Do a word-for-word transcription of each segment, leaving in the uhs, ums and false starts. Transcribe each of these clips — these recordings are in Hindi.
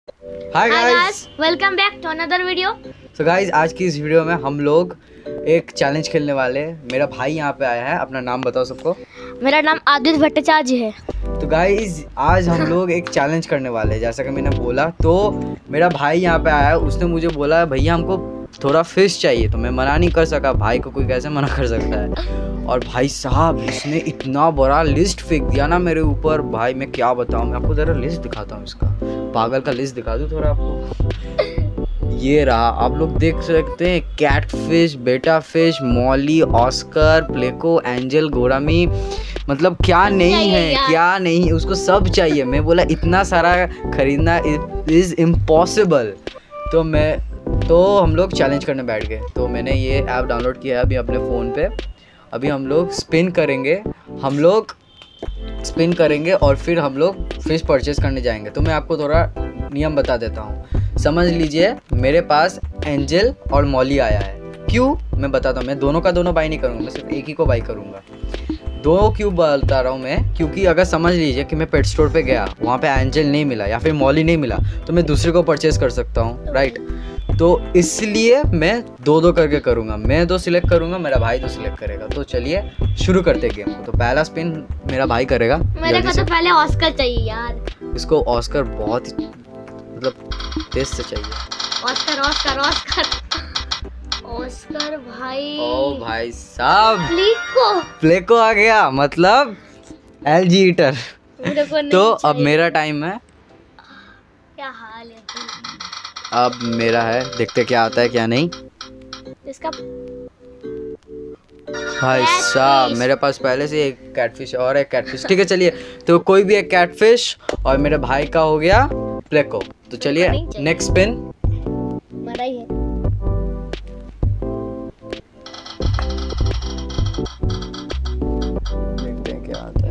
Hi guys, welcome back to another video. So guys, आज की इस वीडियो में हम लोग एक चैलेंज खेलने वाले हैं। मेरा भाई यहाँ पे आया है। अपना नाम बताओ सबको। मेरा नाम आदित्य भट्टाचार्य है। तो गाइस, आज हम लोग एक चैलेंज करने वाले हैं। जैसा कि मैंने बोला, तो मेरा भाई यहाँ पे आया है। उसने मुझे बोला भैया हमको थोड़ा फिश चाहिए, तो मैं मना नहीं कर सका। भाई को कोई कैसे मना कर सकता है। और भाई साहब, इसने इतना बड़ा लिस्ट फेंक दिया ना मेरे ऊपर। भाई मैं क्या बताऊँ, मैं आपको ज़रा लिस्ट दिखाता हूँ इसका। पागल का लिस्ट दिखा दूँ थोड़ा आपको। ये रहा, आप लोग देख सकते हैं। Catfish, betta fish, molly, oscar, pleco, angel, gourami, मतलब क्या नहीं है, क्या नहीं, उसको सब चाहिए। मैं बोला इतना सारा खरीदना इज इम्पॉसिबल। तो मैं तो हम लोग चैलेंज करने बैठ गए। तो मैंने ये ऐप डाउनलोड किया है अभी अपने फ़ोन पे। अभी हम लोग स्पिन करेंगे हम लोग स्पिन करेंगे और फिर हम लोग फिश परचेज़ करने जाएंगे। तो मैं आपको थोड़ा नियम बता देता हूँ। समझ लीजिए, मेरे पास एंजल और मॉली आया है। क्यों, मैं बताता हूँ। मैं दोनों का दोनों बाई नहीं करूँगा, मैं सिर्फ एक ही को बाई करूँगा। दो क्यों बता रहा हूँ मैं, क्योंकि अगर समझ लीजिए कि मैं पेट स्टोर पे गया, वहाँ पे एंजल नहीं मिला या फिर मॉली नहीं मिला, तो मैं दूसरे को परचेज़ कर सकता हूँ, राइट। तो इसलिए मैं दो दो करके करूँगा। मैं दो सिलेक्ट करूँगा, मेरा भाई दो सिलेक्ट करेगा। तो चलिए शुरू करते हैं गेम को। तो पहला स्पिन मेरा भाई करेगा। मेरे को तो पहले ऑस्कर चाहिए यार। इसको ऑस्कर बहुत ही मतलब तेज से चाहिए। ऑस्कर ऑस्कर ऑस्कर ऑस्कर भाई। ओ भाई साहब, प्लेको प्लेको आ गया, मतलब एलजी ईटर। तो अब मेरा टाइम है। क्या हाल है? अब मेरा है, देखते क्या आता है क्या नहीं। इसका भाई साहब, मेरे पास पहले से एक कैटफिश और एक कैटफिश। ठीक है, चलिए। तो कोई भी एक कैटफिश और मेरे भाई का हो गया प्लेको। तो चलिए नेक्स्ट स्पिन। मरा ही है। देखते हैं क्या आता है।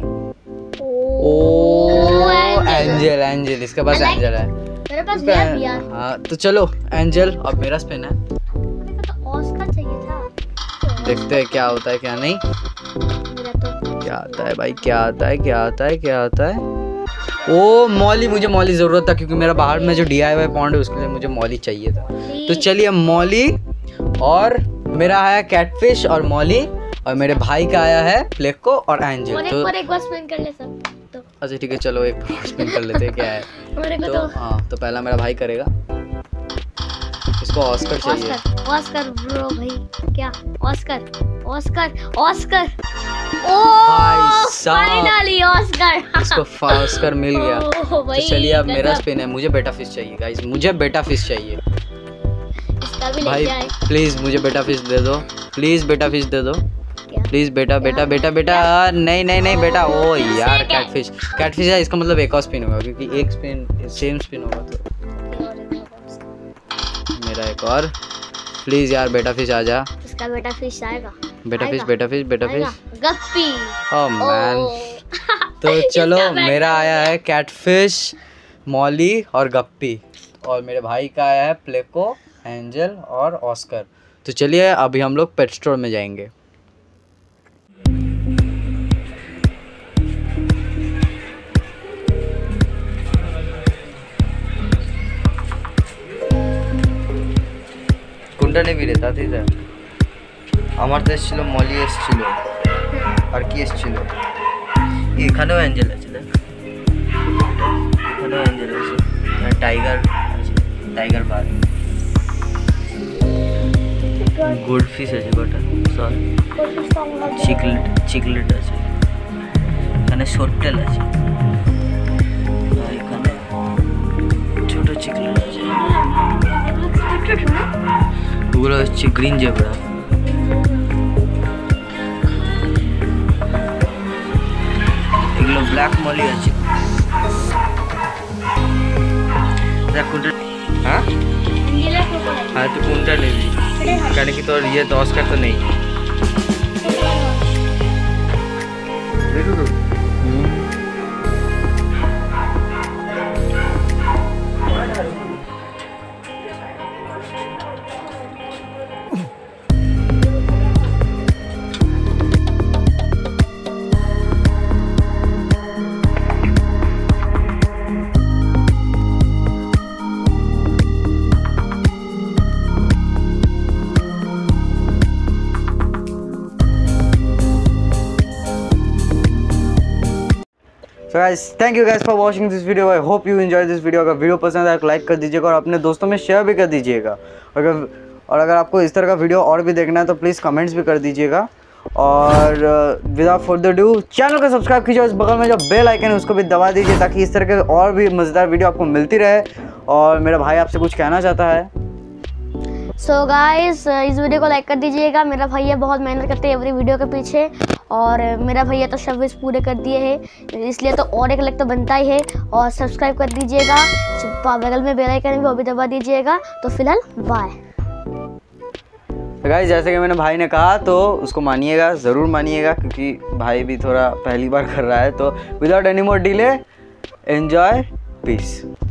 ओ एंजल, एंजल, इसके पास एंजल है। मेरे पास भी है यार। हाँ, तो चलो एंजल। अब मेरा स्पिन है। मेरे को तो ऑस्कर चाहिए था। देखते हैं क्या होता है क्या नहीं। मेरा तो क्या आता है भाई, क्या आता है, क्या आता है, क्या आता है। ओ मॉली, मुझे मॉली ज़रूरत था क्योंकि मेरा बाहर में जो डी आई वाई पॉन्ड है उसके लिए मुझे मॉली चाहिए था। तो चलिए मॉली, और मेरा आया कैटफिश और मॉली, और मेरे भाई का आया है प्लेको और एंजल। तो एक बार स्पिन कर ले सब। तो अच्छा ठीक है, चलो एक स्पिन कर लेते हैं क्या है। मेरे को तो तो हाँ, तो पहला मेरा भाई करेगा। इसको ऑस्कर चाहिए। ऑस्कर ऑस्कर ब्रो भाई। क्या ऑस्कर ऑस्कर ऑस्कर ओ भाई साहब, फाइनली ऑस्कर। इसको ऑस्कर मिल गया। ओ भाई, तो चलिए अब मेरा स्पिन है। मुझे बेटा फिश चाहिए गाइस, मुझे बेटा फिश चाहिए। इसका भी भाई लेके आए। प्लीज मुझे बेटा फिश दे दो, प्लीज बेटा फिश दे दो, प्लीज बेटा बेटा बेटा बेटा। नहीं नहीं नहीं बेटा। ओ यार, कैटफिश, कैटफिश है, इसका मतलब एक और स्पिन होगा क्योंकि एक स्पिन सेम स्पिन होगा। तो मेरा एक और, प्लीज यार बेटा फिश आ जा। इसका बेटा फिश आएगा। बेटा फिश, बेटा फिश, बेटा फिश। गप्पी। Oh man. तो चलो मेरा आया है कैटफिश, मॉली और गप्पी, और मेरे भाई का आया है प्लेको, एंजल और ऑस्कर। तो चलिए अभी हम लोग पेट स्टोर में जाएंगे। কোনটা নেবি রে তাড়াতাড়ি? আমার তো এসেছিল মলি, এসেছিল আর কি এসেছিল, এখানেও অ্যাঞ্জেল আছে, দেখ এখানেও অ্যাঞ্জেল আছে, টাইগার আছে, টাইগার বার, গোল্ড ফিশ আছে কটা, সর চিকলেট, চিকলেট আছে, এখানে শর্টটেল আছে, এখানে ছোট চিকলেট আছে, ওগুলো হচ্ছে গ্রিন জেব্রা। এগুলো ব্ল্যাক মলি আছে। দেখ কোনটা, হ্যাঁ হ্যাঁ তুই কোনটা নিবি? কেন কি তোর ইয়ে দশ কার তো নেই। तो guys thank you guys for watching this video. I hope you enjoy this video. अगर वीडियो पसंद आए तो लाइक कर दीजिएगा और अपने दोस्तों में शेयर भी कर दीजिएगा। अगर और अगर आपको इस तरह का वीडियो और भी देखना है तो प्लीज़ कमेंट्स भी कर दीजिएगा। और विदाउट फर्दर डू चैनल को सब्सक्राइब कीजिए, उस बगल में जो बेल आइकन है उसको भी दबा दीजिए ताकि इस तरह के और भी मज़ेदार वीडियो आपको मिलती रहे। और मेरा भाई आपसे कुछ कहना चाहता है। सो so गाइस इस वीडियो को लाइक कर दीजिएगा। मेरा भैया बहुत मेहनत करते हैं एवरी वीडियो के पीछे, और मेरा भैया तो सब विश पूरे कर दिए हैं, इसलिए तो और एक लाइक तो बनता ही है। और सब्सक्राइब कर दीजिएगा, बगल में बेल आइकन भी वो भी दबा दीजिएगा। तो फिलहाल बाय गाइस। जैसे कि मैंने भाई ने कहा तो उसको मानिएगा, ज़रूर मानिएगा, क्योंकि भाई भी थोड़ा पहली बार कर रहा है। तो without any more delay enjoy, piece.